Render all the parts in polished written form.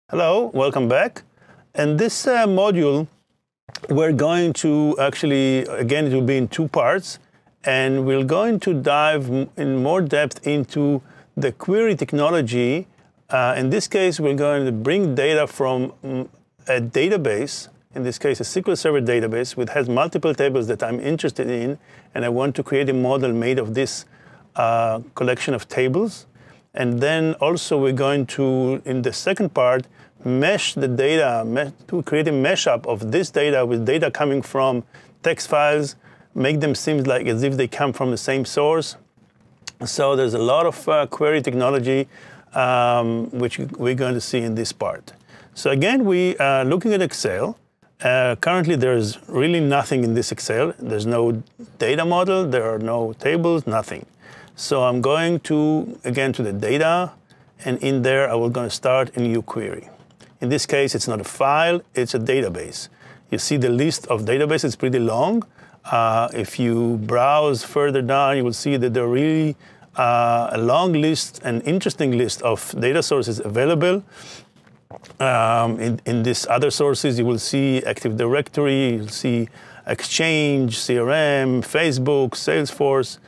Hello, welcome back. In this module, we're going to actually, again, it will be in two parts, and we're going to dive in more depth into the query technology. In this case, we're going to bring data from a database, in this case, a SQL Server database, which has multiple tables that I'm interested in, and I want to create a model made of this collection of tables. And then also we're going to, in the second part, mesh the data, to create a mashup of this data with data coming from text files, make them seem like as if they come from the same source. So there's a lot of query technology which we're going to see in this part. So again, we are looking at Excel. Currently, there's really nothing in this Excel. There's no data model, there are no tables, nothing. So I'm going to, again, to the data, and in there, I will going to start a new query. In this case, it's not a file, it's a database. You see the list of databases is pretty long. If you browse further down, you will see that there are really a long list, an interesting list of data sources available. In these other sources, you will see Active Directory, you'll see Exchange, CRM, Facebook, Salesforce.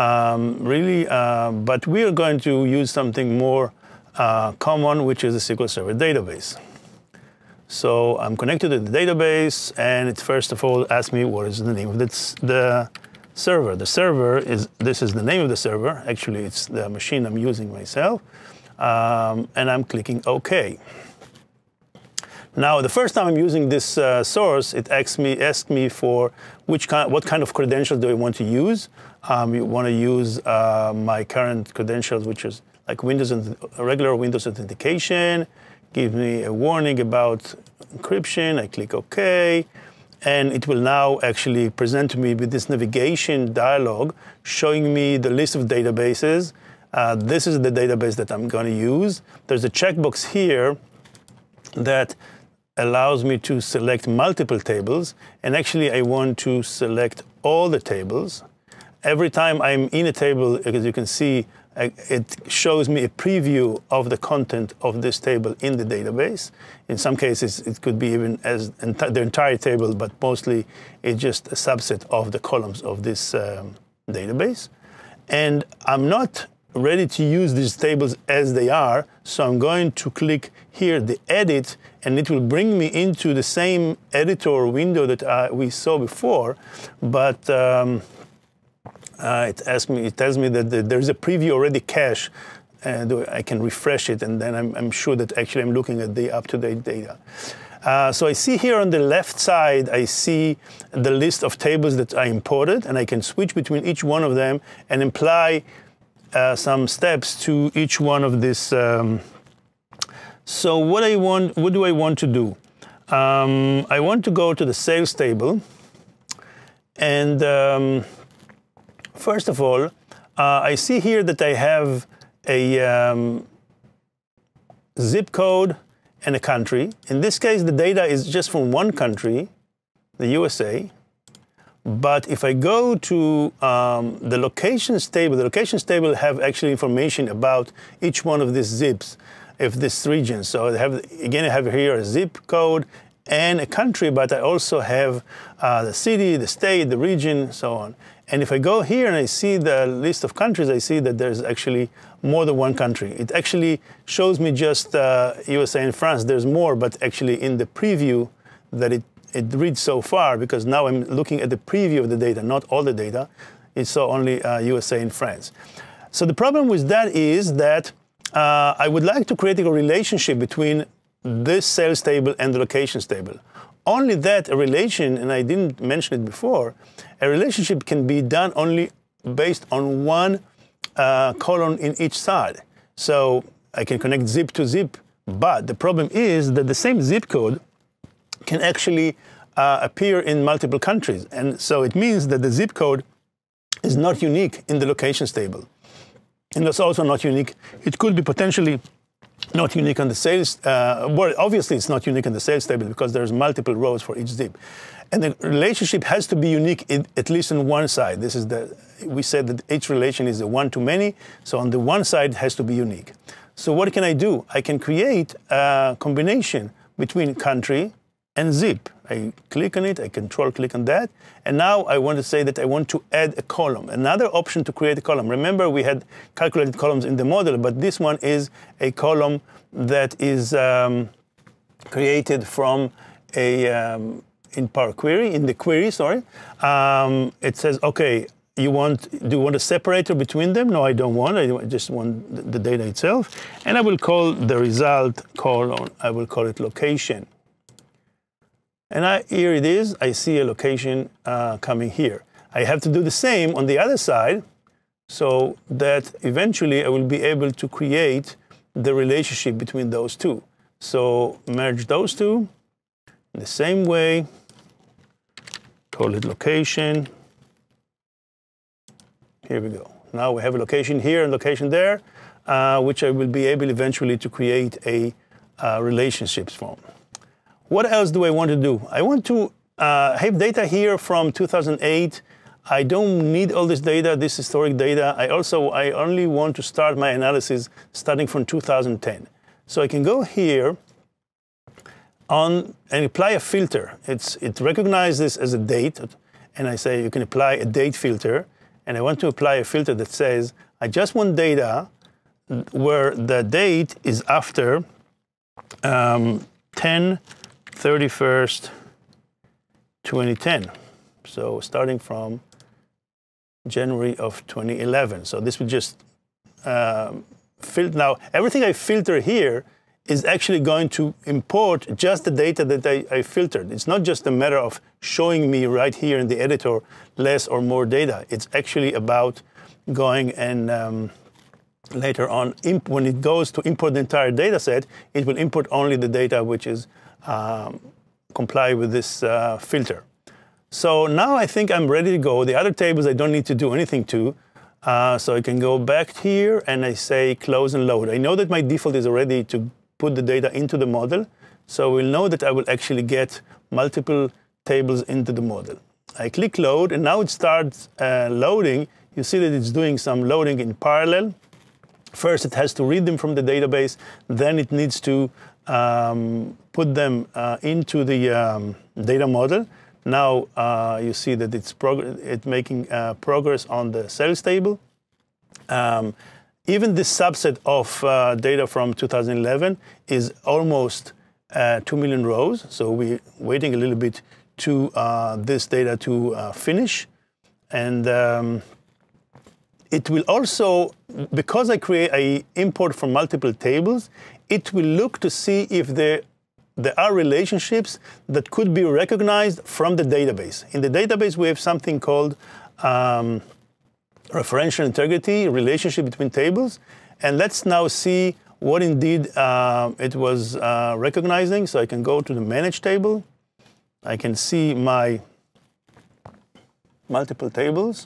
But we are going to use something more common, which is a SQL Server database. So I'm connected to the database, and it first of all asks me what is the name of the server. The server this is the name of the server. Actually, it's the machine I'm using myself. And I'm clicking OK. Now, the first time I'm using this source, it asks me for what kind of credentials do I want to use. You want to use my current credentials, which is like regular Windows authentication. Give me a warning about encryption. I click OK. And it will now actually present to me with this navigation dialog showing me the list of databases. This is the database that I'm going to use. There's a checkbox here that allows me to select multiple tables. And actually, I want to select all the tables. Every time I'm in a table, as you can see, it shows me a preview of the content of this table in the database. In some cases, it could be even as the entire table, but mostly it's just a subset of the columns of this database. And I'm not ready to use these tables as they are, so I'm going to click here, the Edit, and it will bring me into the same editor window that we saw before, but it tells me that there's a preview already cached, and I can refresh it, and then I'm sure that actually I'm looking at the up-to-date data. So I see here on the left side, I see the list of tables that I imported, and I can switch between each one of them and apply some steps to each one of this. So what do I want to do? I want to go to the sales table, and first of all, I see here that I have a zip code and a country. In this case, the data is just from one country, the USA. But if I go to the locations table have actually information about each one of these zips of this region. So I have here a zip code and a country, but I also have the city, the state, the region, so on. And if I go here and I see the list of countries, I see that there's actually more than one country. It actually shows me just USA and France. There's more, but actually in the preview that it reads so far, because now I'm looking at the preview of the data, not all the data. It saw only USA and France. So the problem with that is that I would like to create a relationship between this sales table and the locations table. Only that a relation, and I didn't mention it before, a relationship can be done only based on one column in each side. So I can connect zip to zip, but the problem is that the same zip code can actually appear in multiple countries. And so it means that the zip code is not unique in the locations table. And it's also not unique. It could be potentially not unique on the sales. Well, obviously, it's not unique in the sales table because there's multiple rows for each zip. And the relationship has to be unique at least on one side. We said that each relation is a one-to-many. So on the one side, it has to be unique. So what can I do? I can create a combination between country and zip. I click on it, I control-click on that, and now I want to say that I want to add a column, another option to create a column. Remember, we had calculated columns in the model, but this one is a column that is created from a, in Power Query, in the query, sorry. It says, okay, do you want a separator between them? No, I don't want. I just want the data itself. And I will call the result column, I will call it location. And here it is. I see a location coming here. I have to do the same on the other side so that eventually I will be able to create the relationship between those two. So merge those two in the same way, call it location. Here we go. Now we have a location here and location there, which I will be able eventually to create a relationships from. What else do I want to do? I want to have data here from 2008. I don't need all this data, this historic data. I only want to start my analysis starting from 2010. So I can go here and apply a filter. It recognizes this as a date, and I say you can apply a date filter. And I want to apply a filter that says I just want data where the date is after 10/31, 2010. So starting from January of 2011. So this would just filter. Now, everything I filter here is actually going to import just the data that I filtered. It's not just a matter of showing me right here in the editor less or more data. It's actually about going and later on, when it goes to import the entire data set, it will import only the data which is comply with this filter. So now I think I'm ready to go. The other tables I don't need to do anything to. So I can go back here and I say close and load. I know that my default is already to put the data into the model. So we'll know that I will actually get multiple tables into the model. I click load and now it starts loading. You see that it's doing some loading in parallel. First, it has to read them from the database. Then it needs to put them into the data model. Now you see that it's making progress on the sales table. Even this subset of data from 2011 is almost 2 million rows. So we're waiting a little bit to this data to finish. And it will also, because I import from multiple tables, it will look to see if there are relationships that could be recognized from the database. In the database, we have something called referential integrity, relationship between tables. And let's now see what indeed it was recognizing. So I can go to the manage table. I can see my multiple tables.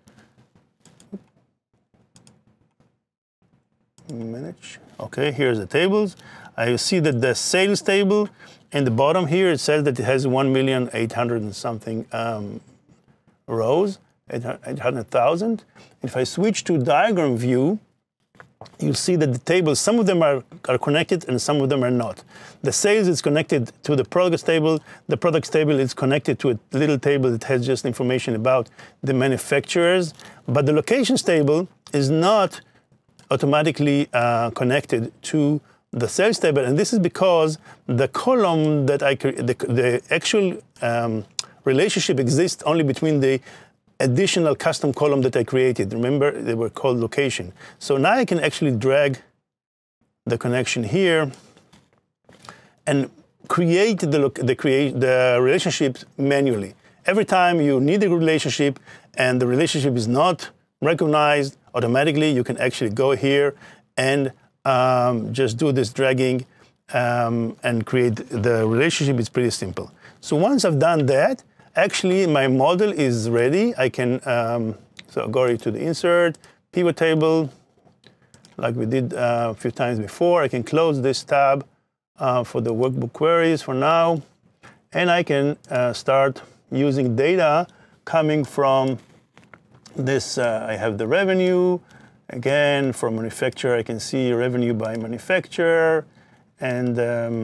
Manage. Okay, here's the tables. I see that the sales table in the bottom here, it says that it has 1,800,000 and something rows, 800,000. If I switch to diagram view, you'll see that the tables, some of them are connected and some of them are not. The sales is connected to the products table. The products table is connected to a little table that has just information about the manufacturers. But the locations table is not automatically connected to the sales table, and this is because the column that the actual relationship exists only between the additional custom column that I created. Remember, they were called location. So now I can actually drag the connection here and create the relationship manually. Every time you need a relationship and the relationship is not recognized automatically, you can actually go here and just do this dragging and create the relationship. It's pretty simple. So once I've done that, actually my model is ready. I can so go to the insert, pivot table, like we did a few times before. I can close this tab for the workbook queries for now, and I can start using data coming from this. I have the revenue, Again, for manufacturer, I can see revenue by manufacturer, and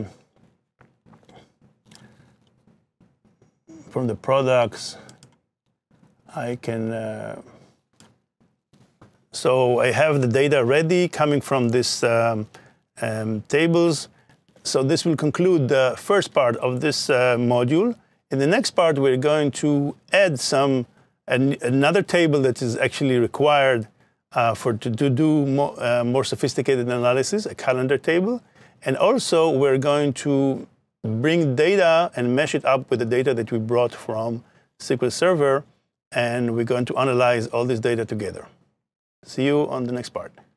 from the products, I can, so I have the data ready coming from this tables. So this will conclude the first part of this module. In the next part, we're going to add another table that is actually required to do more sophisticated analysis, a calendar table. And also, we're going to bring data and mesh it up with the data that we brought from SQL Server, and we're going to analyze all this data together. See you on the next part.